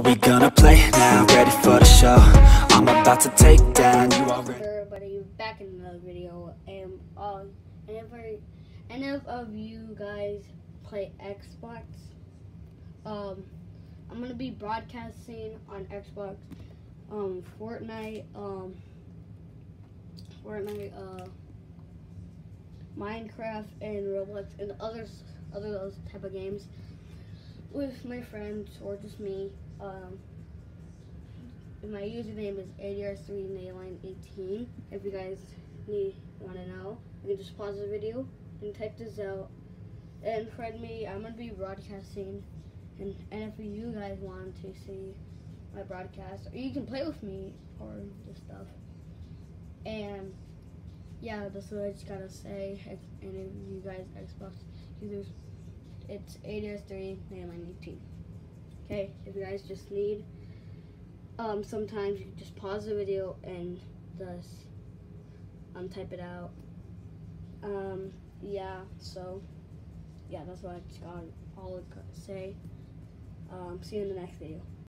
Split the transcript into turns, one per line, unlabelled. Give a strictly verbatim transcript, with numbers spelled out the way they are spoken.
we gonna play now? Ready for the show? I'm about to take down you already.
Everybody, back in another video, and uh, and if I, any of you guys play Xbox, um, I'm gonna be broadcasting on Xbox, um, Fortnite, um, Fortnite, uh, Minecraft, and Roblox, and others, other those type of games with my friends or just me. Um, my username is A D R three nayline eighteen. If you guys need want to know, you can just pause the video and type this out and friend me. I'm gonna be broadcasting, and and if you guys want to see my broadcast, or you can play with me or this stuff. And yeah, that's what I just gotta say. And if you guys Xbox users, it's A D R three nayline eighteen. Okay, if you guys just need, um, sometimes you can just pause the video and just um, type it out. Um, yeah, so, yeah, that's what I just got all I got to say. Um, see you in the next video.